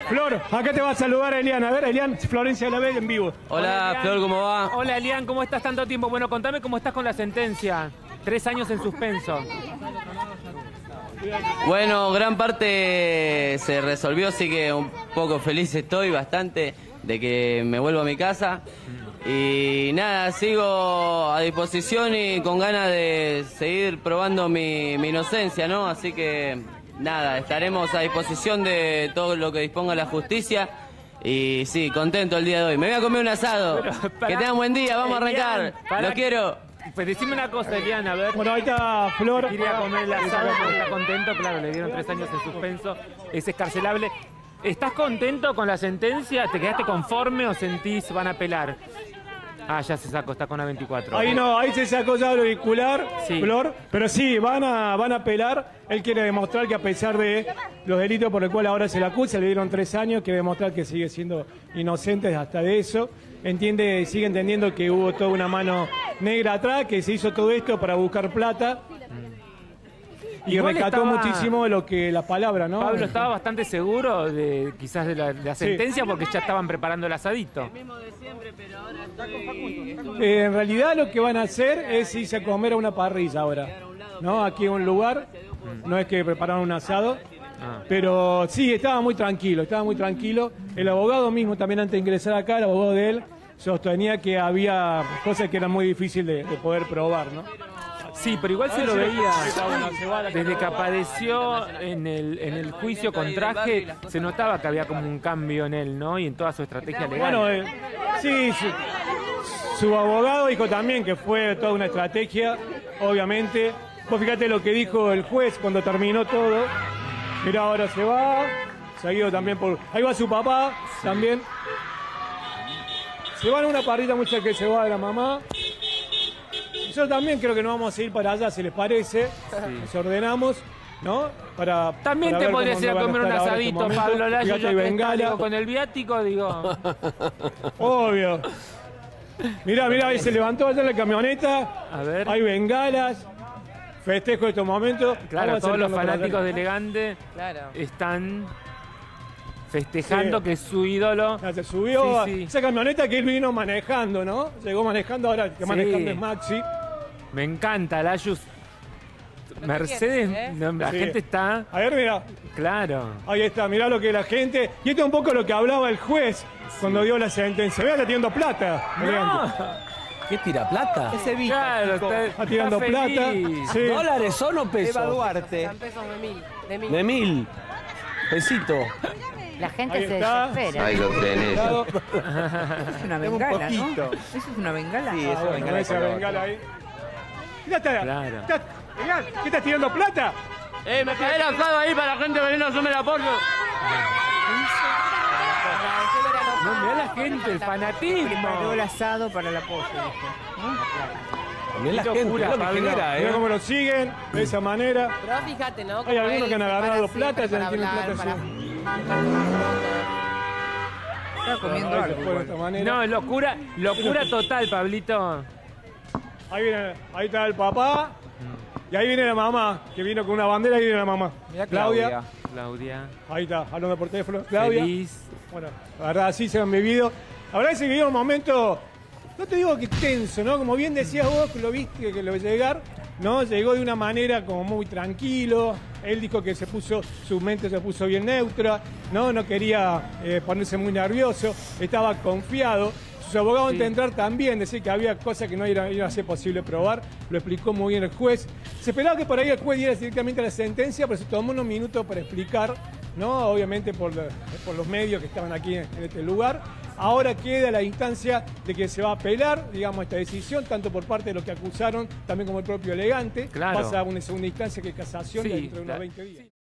Flor, acá te va a saludar Elian. A ver, Elian, Florencia la ve en vivo. Hola, Flor, ¿cómo va? Hola, Elian, ¿cómo estás tanto tiempo? Bueno, contame cómo estás con la sentencia. 3 años en suspenso. Bueno, gran parte se resolvió, así que un poco feliz estoy, bastante, de que me vuelvo a mi casa. Y nada, sigo a disposición y con ganas de seguir probando mi inocencia, ¿no? Así que nada, estaremos a disposición de todo lo que disponga la justicia. Y sí, contento el día de hoy. Me voy a comer un asado. Que tengan buen día, vamos a arrancar. Los quiero. Pues decime una cosa, Elian, a ver. Bueno, ahí está Flor. Quería comer el asado porque está contento. Claro, le dieron 3 años en suspenso. Es escarcelable. ¿Estás contento con la sentencia? ¿Te quedaste conforme o sentís van a apelar? Ah, ya se sacó, está con A24. Ahí no, ahí se sacó ya el auricular, sí. Flor. Pero sí, van a apelar. Él quiere demostrar que a pesar de los delitos por los cuales ahora se le acusa, le dieron 3 años, quiere demostrar que sigue siendo inocente hasta de eso. Sigue entendiendo que hubo toda una mano negra atrás, que se hizo todo esto para buscar plata. Y igual rescató muchísimo lo que la palabra, ¿no? Pablo estaba bastante seguro de quizás de la sentencia porque ya estaban preparando el asadito. En realidad lo que van a hacer es irse a comer a una parrilla ahora, ¿no? Aquí en un lugar, no es que prepararon un asado, pero sí, estaba muy tranquilo, El abogado mismo también antes de ingresar acá, el abogado de él, sostenía que había cosas que eran muy difíciles de poder probar, ¿no? Sí, pero igual se lo veía desde que apareció en el juicio con traje, se notaba que había como un cambio en él, ¿no? Y en toda su estrategia legal. Bueno, sí, su abogado dijo también que fue toda una estrategia, obviamente. Vos fíjate lo que dijo el juez cuando terminó todo. Mirá, ahora se va, seguido también por... Ahí va su papá, también. Se van a una parrilla mucha que se va de la mamá. Nosotros también creo que nos vamos a ir para allá, si les parece. Sí. Nos ordenamos, ¿no? También para te podrías ir a comer un asadito, Pablo Layo. Yo que con el viático, digo. Obvio. Mirá, ahí se levantó allá en la camioneta. A ver. Hay bengalas. Festejo de estos momentos. Claro, todos los fanáticos de Elegante están festejando que es su ídolo. Se subió esa camioneta que él vino manejando, ¿no? Llegó manejando, ahora que manejando es Maxi. Me encanta, Layus. Mercedes, la gente está... A ver, mira. Claro. Ahí está, mirá lo que la gente... Y esto es un poco lo que hablaba el juez cuando dio la sentencia. Vea, está tirando plata. No. ¿Qué tira plata? Ese bicho. Claro, está tirando plata. Sí. ¿Dólares son o pesos? Eva Duarte. Están pesos de 1000. De 1000. Pesito. La gente se desespera. Ahí lo tenés. Eso es una bengala, ¿no? Eso es una bengala. Sí, eso es una bengala ahí. Claro. ¿Qué estás tirando plata? Me quedé el asado ahí para la gente venir a hacerme el apoyo. No, mirá la gente, el fanatismo. Preparó el asado para el apoyo. Mirá la gente, mirá lo que genera, Mirá cómo lo siguen, de esa manera. Pero fíjate, ¿no? Hay algunos que han agarrado plata, ya no tienen plata. Estaba comiendo algo. No, locura total, Pablito. Ahí está el papá. Y ahí viene la mamá, que vino con una bandera, y viene la mamá. Mirá Claudia. Ahí está, hablando por teléfono. Claudia. Feliz. Bueno, la verdad, así se han vivido. La verdad, se vivió un momento, no te digo que tenso, ¿no? Como bien decías vos, que lo viste, que lo llegar, ¿no? Llegó de una manera como muy tranquilo. Él dijo que su mente se puso bien neutra, ¿no? No quería ponerse muy nervioso, estaba confiado. Sus abogados intentar también decir que había cosas que no iba a ser posible probar, lo explicó muy bien el juez. Se esperaba que por ahí el juez diera directamente la sentencia, pero se tomó unos minutos para explicar, ¿no? Obviamente por los medios que estaban aquí en este lugar. Ahora queda la instancia de que se va a apelar, digamos, esta decisión, tanto por parte de los que acusaron, también como el propio Elegante. Claro. Pasa a una segunda instancia que es casación dentro de unos 20 días.